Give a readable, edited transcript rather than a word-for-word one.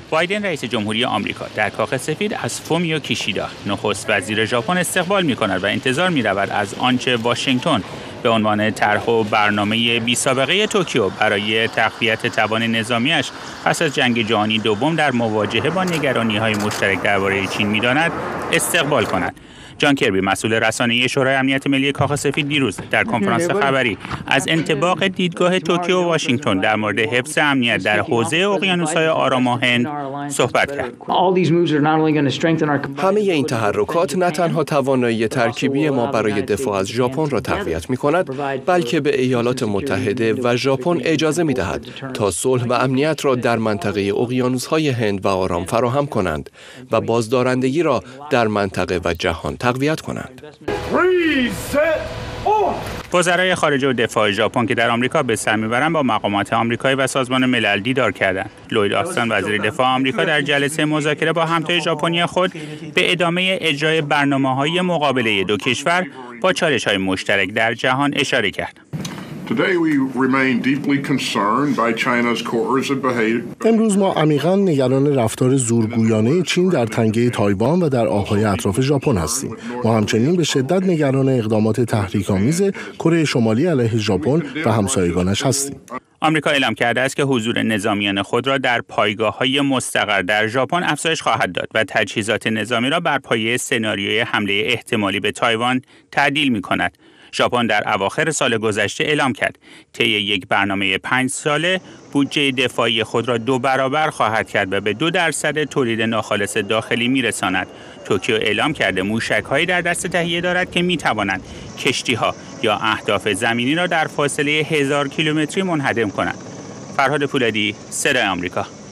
بایدن رئیس جمهوری آمریکا در کاخ سفید از فومیو کیشیدا نخست وزیر ژاپن استقبال می‌کند و انتظار می‌رود از آنچه واشنگتن به عنوان طرح و برنامه بی‌سابقه توکیو برای تقویت توان نظامیش پس از جنگ جهانی دوم در مواجهه با نگرانی‌های مشترک درباره چین می‌داند استقبال کند. جان کربی مسئول رسانه‌ای شورای امنیت ملی کاخ سفید دیروز در کنفرانس خبری از انطباق دیدگاه توکیو و واشنگتن در مورد حفظ امنیت در حوزه اقیانوس‌های آرام و هند صحبت کرد. همه این تحرکات نه تنها توانایی ترکیبی ما برای دفاع از ژاپن را تقویت می‌کند، بلکه به ایالات متحده و ژاپن اجازه می‌دهد تا صلح و امنیت را در منطقه اقیانوس‌های هند و آرام فراهم کنند و بازدارندگی را در منطقه و جهان تقویت کنند. وزرای خارجه و دفاع ژاپن که در آمریکا به سر میبرند با مقامات آمریکایی و سازمان ملل دیدار کردند. لوید آستن وزیر دفاع آمریکا در جلسه مذاکره با همتای ژاپنی خود به ادامه اجرای برنامه‌های مقابله دو کشور با چالش‌های مشترک در جهان اشاره کرد. امروز ما عمیقاً نگران رفتار زورگویانه چین در تنگه تایوان و در آب‌های اطراف ژاپن هستیم. ما همچنین به شدت نگران اقدامات تحریک‌آمیز کره شمالی علیه ژاپن و همسایگانش هستیم. آمریکا اعلام کرده است که حضور نظامیان خود را در پایگاه‌های مستقر در ژاپن افزایش خواهد داد و تجهیزات نظامی را بر پایه سناریوی حمله احتمالی به تایوان تعدیل می‌کند. ژاپن در اواخر سال گذشته اعلام کرد طی یک برنامه 5 ساله بودجه دفاعی خود را 2 برابر خواهد کرد و به 2% تولید ناخالص داخلی میرساند. توکیو اعلام کرده موشک‌هایی در دست تهیه دارد که میتوانند کشتی‌ها یا اهداف زمینی را در فاصله 1000 کیلومتری منهدم کنند. فرهاد پولادی، صدای آمریکا.